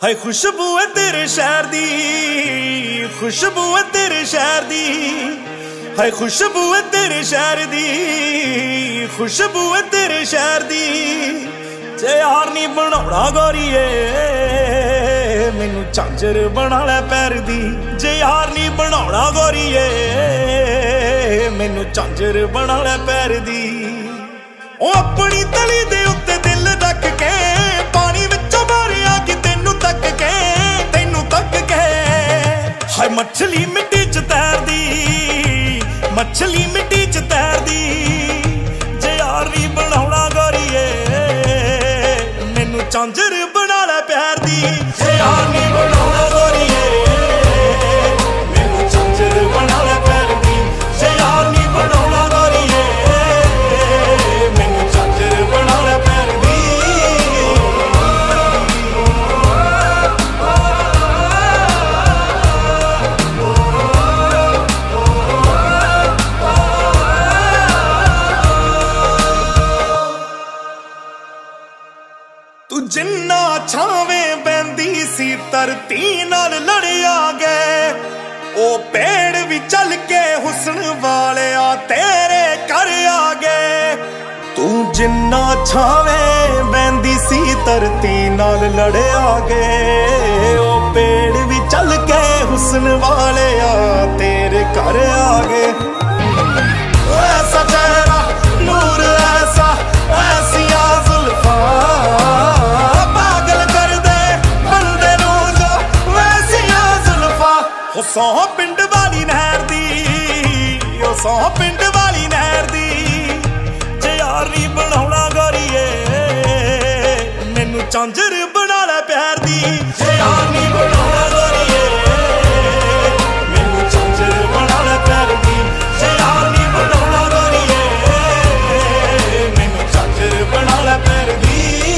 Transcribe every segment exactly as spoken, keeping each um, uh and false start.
हाय खुशबू है तेरे शहर दी, खुशबू है तेरे शहर दी, हाय खुशबू है तेरे शहर दी, खुशबू है तेरे शहर दी। जे यार नी बनाउणा गोरीए मैनू झांझर बना लै पैर दी, जे यार नी बनाउणा गोरीए मैनू झांझर बना लै पैर दी। ओ अपनी तली दे उत्ते दिल रख के पानी विचों मारिया कि तेनू तक के तेनू तक के। हाय मछली मिट्टी च तैरदी, मछली मिट्टी च तैरदी। जे यार नी बनाउणा गोरीए मैनू झांझर बना लै प्यार दी, जे यार नी बनाउणा गोरीए मैनू झांझर बना लै प्यार दी, जे यार नी बनाउणा गोरीए मैनू झांझर बना लै प्यार दी। तू जिन्ना छावें बहंदी सी धरती नाल लड़िया गए, ओ पेड़ भी चल के हुस्न वाले आ तेरे घर आ गए। तू जिन्ना छावें बहंदी सी धरती नाल लड़िया गए, ओ पेड़ भी चल के हुस्न वाले आ तेरे घर आ गए। ऐसा चेहरा नूर ऐसा ऐसिया जुल्फा सौ पिंड वाली नहर दी, ओ सौ पिंड वाली नहर दी। जे यार नी बनाउणा गोरीए मैनू झांझर बना लै प्यार दी, जे यार नी बनाउणा गोरीए मैनू झांझर बना लै प्यार दी, जे यार नी बनाउणा गोरीए मैनू झांझर बना लै प्यार दी।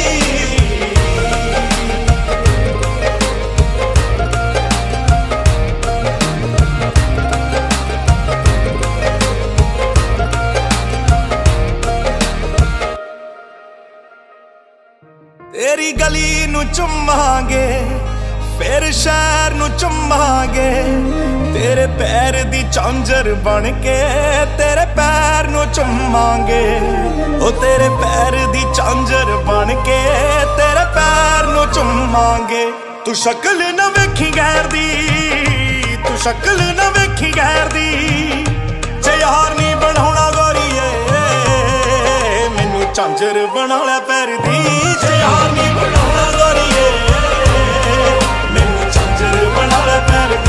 तेरी गली नू चुमांगे फिर शहर नू चुमांगे, तेरे पैर दी झांझर बन के तेरे पैर नू चुमांगे। ओ तेरे पैर दी झांझर बन के तेरे पैर नू चुमांगे। तू शक्ल न वेखी गैर दी, तू शक्ल न वेखी गैर दी। जे यार नी बनाउणा गोरीए मैनू झांझर बना लै पैर दी, जे यार नी बनाउणा गोरीए मैनू झांझर बना लै पैर दी।